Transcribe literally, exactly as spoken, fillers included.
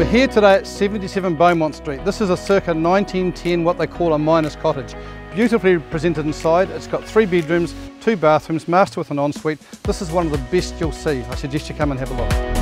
We're here today at seventy-seven Bowmont Street. This is a circa nineteen ten, what they call a miner's cottage. Beautifully presented inside. It's got three bedrooms, two bathrooms, master with an ensuite. This is one of the best you'll see. I suggest you come and have a look.